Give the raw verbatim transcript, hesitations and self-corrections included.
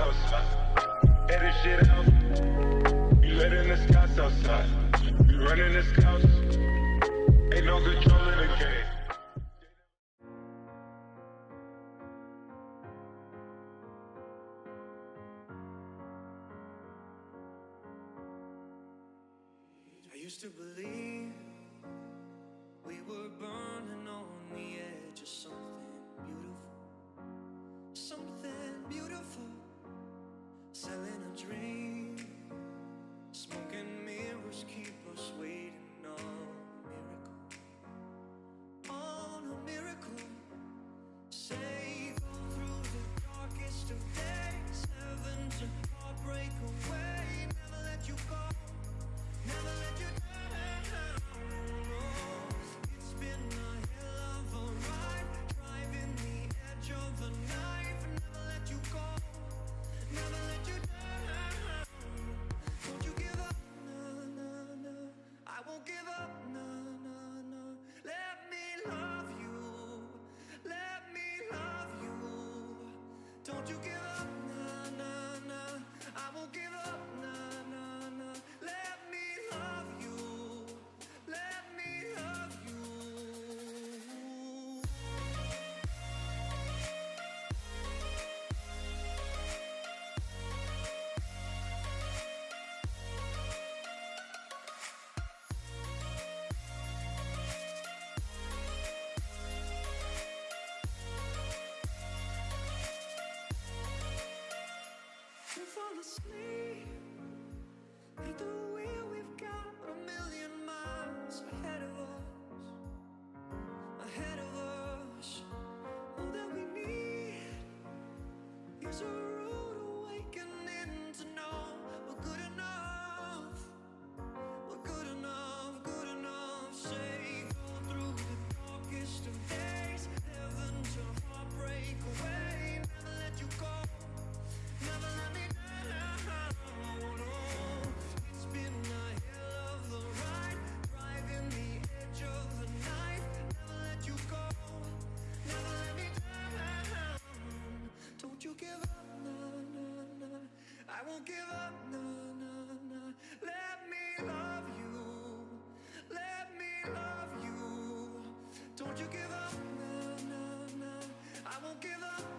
outside. Edit shit out. You letting the scouts outside. You running the scouts. Ain't no control in the game. I used to believe we were burning on the edge of something beautiful, something beautiful, selling a dream, smoking mirrors keep us waiting on a miracle, on a miracle. Say go through the darkest of days, heaven to heartbreak away, never let you go. Never let you down. Oh, it's been a hell of a ride, driving the edge of the knife. Never let you go. Never let you down. Don't you give up, no, no, no. I won't give up, no, no, no. Let me love you. Let me love you. Don't you give up, no, no, no. I won't give up, no, no, no. Let me love you. Let me love you. We fall asleep at the wheel. We've got a million miles ahead of us, ahead of us. All that we need is a rude awakening to know we're good enough. We're good enough, good enough. Say go through the darkest of days, heaven to heartbreak away. Never let you go. Never let me down. Oh, it's been a hell of a ride, driving the edge of the knife. Never let you go. Never let me down. Don't you give up, no, no, no. I won't give up, no, no, no. Let me love you. Let me love you. Don't you give up, no, no, no. I won't give up.